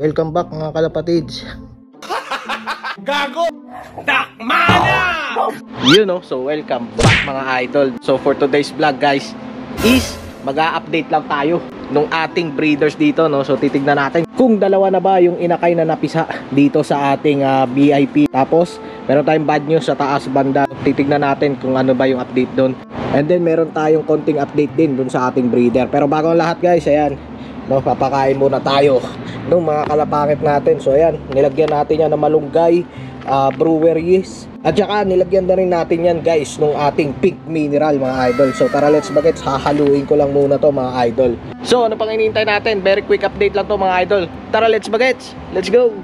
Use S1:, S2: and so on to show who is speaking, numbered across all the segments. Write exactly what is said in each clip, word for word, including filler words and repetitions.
S1: Welcome back mga kalapatids.
S2: Gago! Takmana!
S1: You know, so welcome back mga idol. So for today's vlog guys is mag-a-update lang tayo nung ating breeders dito, no. So titignan natin kung dalawa na ba yung inakay na napisa dito sa ating uh, V I P. Tapos meron tayong bad news sa taas banda. Titignan natin kung ano ba yung update doon. And then meron tayong konting update din doon sa ating breeder. Pero bago ang lahat guys, ayan, no, papakain muna tayo ng mga kalapangit natin. So ayan, nilagyan natin yan ng malunggay, uh, brewer yeast. At saka nilagyan na rin natin yan guys nung ating pink mineral mga idol. So tara, let's bagets, hahaluin ko lang muna to mga idol. So ano pang hinihintay natin? Very quick update lang to mga idol. Tara, let's bagets, let's go.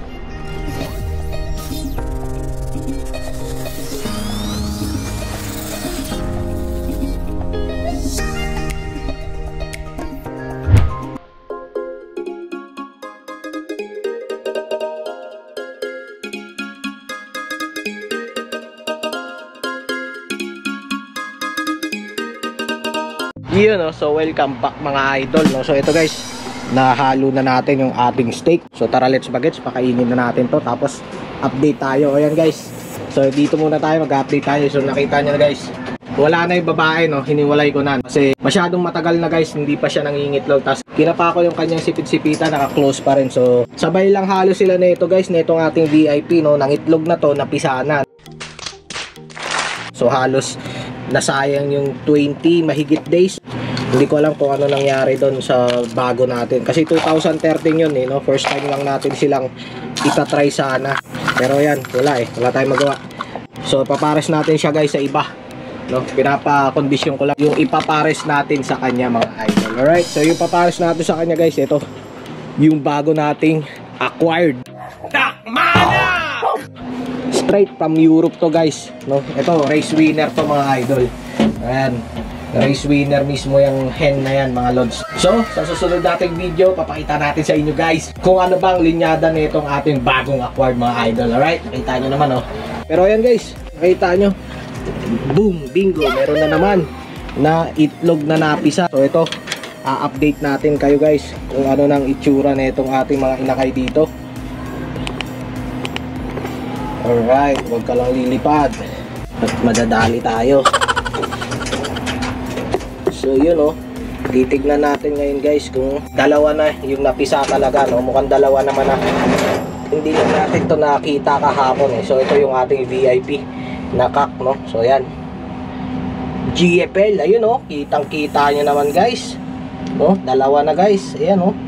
S1: Yun, no? So welcome back mga idol, no? So ito guys, nahalo na natin yung ating steak. So tara, let's bagets, pakainin na natin to. Tapos update tayo. Ayan guys, so dito muna tayo, mag-update tayo. So nakita nyo na guys, wala na yung babae, no? Hiniwalay ko na kasi masyadong matagal na guys, hindi pa siya nangingitlog. Tapos kinapa ko yung kanyang sipit-sipita, naka-close pa rin. So sabay lang halo sila na ito guys, na itong ating V I P, no? Nangitlog na to, napisanan. So halos nasayang yung twenty mahigit days. Hindi ko alam kung ano nangyari doon sa bago natin. Kasi two thousand thirteen yun, eh, no? First time lang natin silang itatry sana. Pero yan, wala eh. Wala tayong magawa. So papares natin siya guys sa iba, no? Pinapa-kondisyon ko lang yung ipapares natin sa kanya mga idol. Alright, so yung papares natin sa kanya guys, ito yung bago nating acquired
S2: Takmana!
S1: straight from Europe to guys, no? Ito, race winner to mga idol. Ayan, race winner mismo yung hen na yan mga lods. So sa susunod nating video, papakita natin sa inyo guys kung ano bang linyada na itong ating bagong acquired mga idol. Alright, nakita nyo naman, oh. Pero ayan guys, nakita nyo, boom, bingo, meron na naman na itlog na napisa. So ito, a-update natin kayo guys kung ano nang itsura na itong ating mga inakay dito. Alright, huwag ka lang lilipad at madadali tayo. So yun, oh, titignan natin ngayon guys kung dalawa na yung napisa talaga, no? Mukhang dalawa naman na. Hindi lang natin to nakita kahapon, eh. So ito yung ating V I P na kak, no? So yan, G F L, ayun, oh, kitang kita nyo naman guys, no? Dalawa na guys, ayan, oh.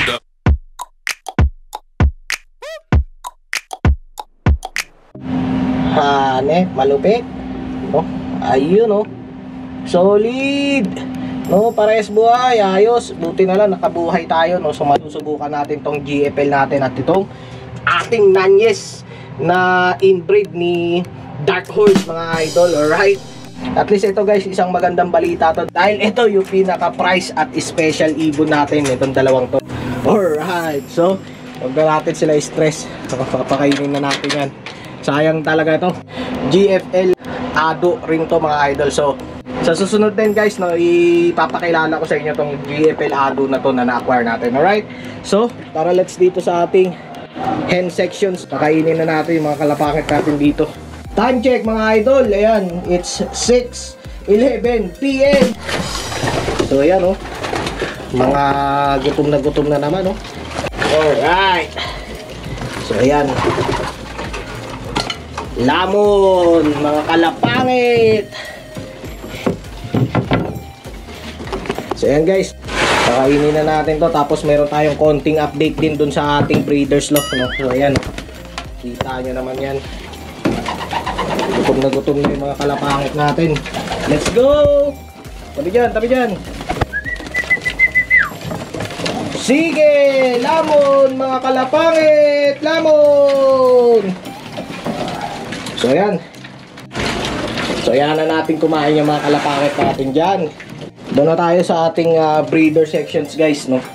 S1: Hane, malupit, no? Ayun, oh, solid, no? Parehas buhay, ayos. Buti na lang nakabuhay tayo, no? So masusubukan natin tong G F L natin at itong ating Nanyes na inbreed ni Dark Horse mga idol. Alright, at least ito guys, isang magandang balita to, dahil ito yung pinaka price at special ibon natin, itong dalawang to. Alright, so huwag na natin sila stress, papakainin na natin yan. Sayang talaga ito, G F L Ado rin to mga idol. So sa susunod din guys, no, ipapakilala ko sa inyo tong G F L Ado na to na na-acquire natin. Alright, so tara, let's dito sa ating hen sections, pakainin na natin yung mga kalapakit natin dito. Time check mga idol, ayan, it's six eleven P M So ayan, oh, mga gutom na gutom na naman, oh. Alright, so ayan, lamon, mga kalapangit. So ayan guys, pakainin na natin to. Tapos meron tayong konting update din dun sa ating breeders lock, no? So ayan, kita nyo naman yan, gutom na gutom na yung mga kalapangit natin. Let's go! Tabi dyan, tabi dyan. Sige, lamon, mga kalapangit, lamon. So ayan, so ayan na natin kumain yung mga kalapangit natin dyan. Doon na tayo sa ating uh, breeder sections guys, no?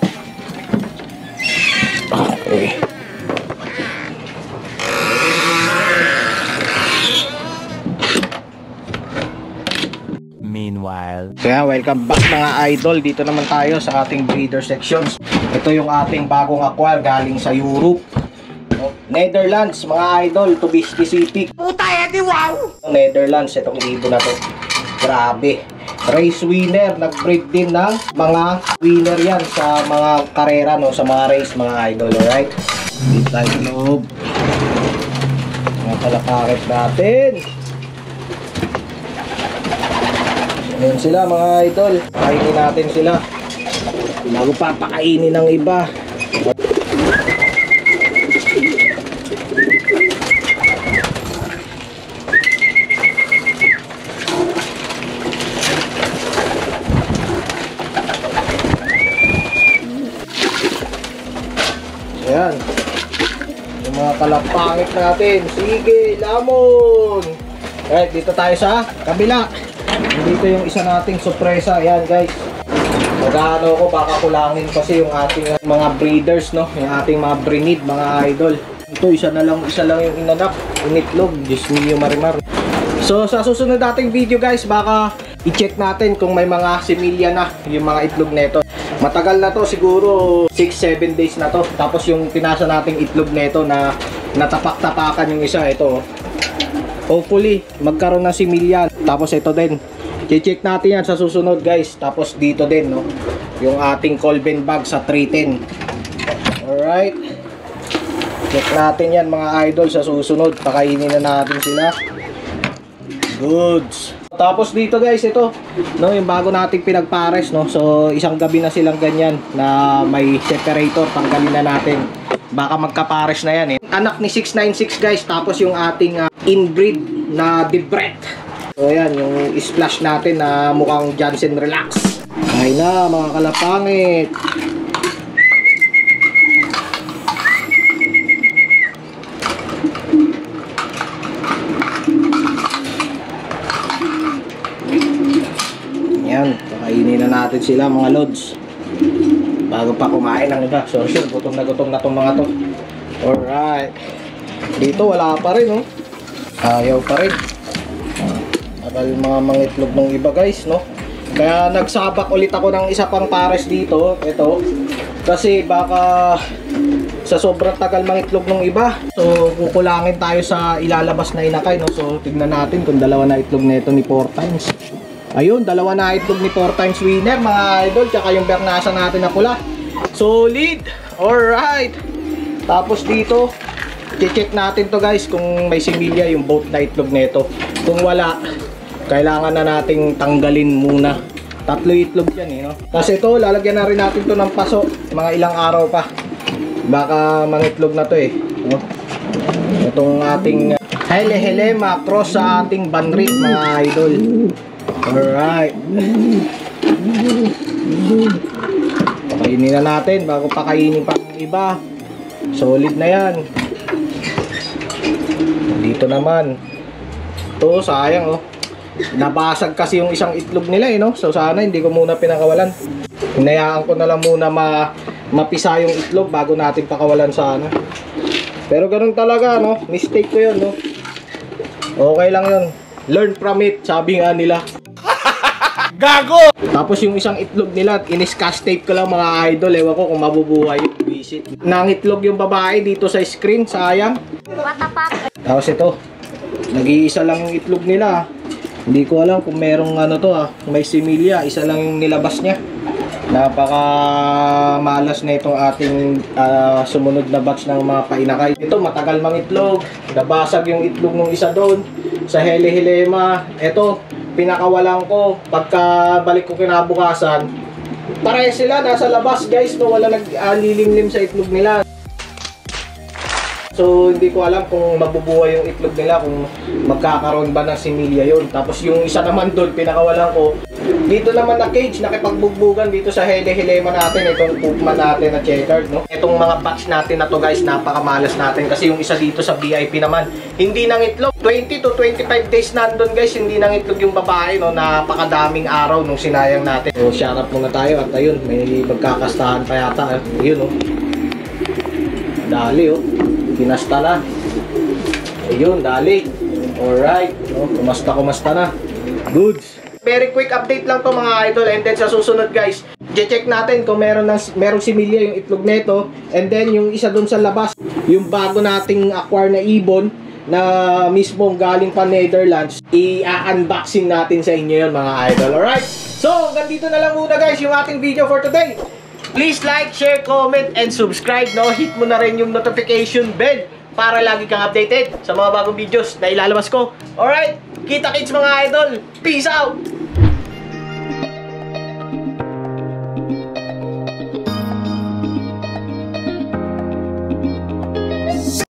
S1: Okay.
S2: Meanwhile.
S3: while.
S1: Kaya welcome back mga idol. Dito naman tayo sa ating breeder sections. Ito yung ating bagong acquire galing sa Europe. Netherlands mga idol, to be specific.
S2: Puta yan, di wow!
S1: Netherlands, itong ibo na to. Grabe. Race winner, nag-breed din ng mga winner yan sa mga karera, no? Sa mga race mga idol, alright? Dito tayo sa loob. Mga palakakit natin. Ayan sila mga idol. Pakainin natin sila bago papakainin ng iba. Ayan. Yung mga kalapangit natin. Sige, lamon. Alright, dito tayo sa kabila. Dito yung isa nating sorpresa. Ayan guys. Magano ko, baka kulangin kasi yung ating mga breeders, no? Yung ating mga breed, mga idol. Ito, isa na lang, isa lang yung inanak. Initlog. Diyos mio marimar. So, sa susunod nating video guys, baka i-check natin kung may mga similya na yung mga itlog neto. Matagal na to, siguro six seven days na to. Tapos yung pinasa nating itlog neto na natapak-tapakan yung isa, ito. Hopefully, magkaroon ng similya. Tapos ito din. I-check natin yan sa susunod guys. Tapos dito din, no? Yung ating Colben bag sa three ten. Alright. Check natin yan mga idol sa susunod. Pakainin na natin sila. Goods. Tapos dito guys, ito, no, yung bago nating pinagpares, no. So, isang gabi na silang ganyan na may separator, tanggalin na natin. Baka magkapares na yan eh. Anak ni six nine six guys, tapos yung ating uh, inbreed na Debret. So, ayan, yung splash natin na mukhang Johnson Relax. Ay na, mga kalapangit. Yan, pakainin na natin sila mga lods bago pa kumain ng iba. So sure, gutom na gutom na tong mga to. Alright. Dito wala pa rin, no? Ayaw pa rin. Tagal mga mangitlog ng iba guys, no? Kaya nagsabak ulit ako ng isa pang pares dito. Ito. Kasi baka sa sobrang tagal mangitlog ng iba, so kukulangin tayo sa ilalabas na inakay, no? So tignan natin kung dalawa na itlog nito ni four times. Ayun, dalawa na itlog ni four times winner mga idol. Tsaka yung bernasa natin na pula. Solid! Alright! Tapos dito, check natin to guys kung may similya yung both na itlog nito. Kung wala, kailangan na nating tanggalin muna. Tatlo itlog yan eh, no? Tapos ito, lalagyan na rin natin to ng paso. Mga ilang araw pa. Baka mangitlog na to eh, no? Itong ating hele-helema cross sa ating banrit mga idol. Alright. Pakainin na natin bago pakainin pa ng iba. Solid na yan. Dito naman. Ito, sayang, oh. Nabasag kasi yung isang itlog nila, eh, no? So sana hindi ko muna pinakawalan. Hinayaan ko na lang muna ma mapisa yung itlog bago natin pakawalan sana. Pero ganun talaga, no? Mistake ko yun, no? Okay lang yun. Learn from it, sabi nga nila.
S2: Gago!
S1: Tapos yung isang itlog nila, inis-cast tape ko lang mga idol. Ewan ko kung mabubuhay yung visit. Nangitlog yung babae dito sa screen, sayang.
S4: What the fuck?
S1: Tapos ito, nag-iisa lang yung itlog nila. Hindi ko alam kung merong ano to ah, may similya. Isa lang yung nilabas niya. Napaka malas na itong ating uh, sumunod na batch ng mga painakay. Ito, matagal mang itlog. Nabasag yung itlog ng isa doon sa hele-helema. Ito, pinakawalan ko. Pagka balik ko kinabukasan, pareho sila nasa labas guys, no? Wala nag-lilimlim sa itlog nila. So hindi ko alam kung mabubuhay yung itlog nila, kung magkakaroon ba ng similya yun. Tapos yung isa naman doon, pinakawalan ko. Dito naman na cage, nakipagbugbugan dito sa hele-helema natin. Itong poopman natin na checkered, no? Itong mga batch natin na to guys, napakamalas natin. Kasi yung isa dito sa V I P naman, hindi nang itlog. twenty to twenty-five days nandun guys, hindi nang itlog yung babae, no? Napakadaming araw nung sinayang natin. So shout out muna tayo at ayun, may magkakastahan pa yata. Ayun, no? Dali, oh. Pinasta na. Ayun, dali. Alright. No, kumasta, kumasta na. Goods. Very quick update lang to mga idol. And then sa susunod guys, check natin kung meron, ng, meron similya yung itlog neto. And then yung isa dun sa labas, yung bago nating acquire na ibon na mismo galing pa Netherlands, i-unboxing natin sa inyo yun mga idol. Alright? So, ganito na lang muna guys yung ating video for today. Please like, share, comment, and subscribe, no? Hit mo na rin yung notification bell para lagi kang updated sa mga bagong videos na ilalabas ko. Alright? Kita-kits mga idol! Peace out!